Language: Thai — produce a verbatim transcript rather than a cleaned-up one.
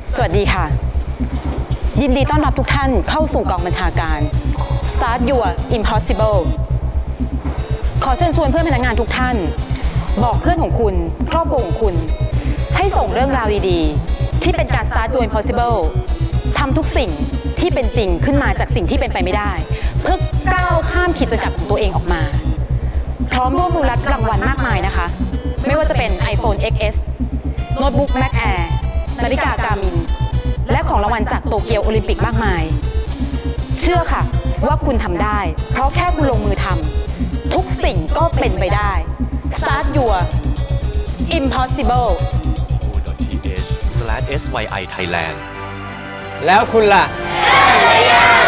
สวัสดีค่ะยินดีต้อนรับทุกท่านเข้าสู่กองบัญชาการ Start Your Impossible ขอเชิญชวนเพื่อนพนักงานทุกท่านบอกเพื่อนของคุณครอบครัวของคุณให้ส่งเรื่องราวดีๆที่เป็นการ Start Your Impossible ทำทุกสิ่งที่เป็นจริงขึ้นมาจากสิ่งที่เป็นไปไม่ได้เพื่อก้าวข้ามขีดจำกัดของตัวเองออกมาพร้อมร่วมรุ้นรับรางวัลมากมายนะคะไม่ว่าจะเป็น iPhone เอ็กซ์ เอส โน้ตบุ๊ก Mac Air นาฬิกา Garmin และของรางวัลจากโตเกียวโอลิมปิกมากมายเชื่อค่ะว่าคุณทำได้เพราะแค่คุณลงมือทำทุกสิ่งก็เป็นไปได้ Start Your Impossible โอ ที เอช สแลช เอส วาย ไอ Thailand แล้วคุณล่ะ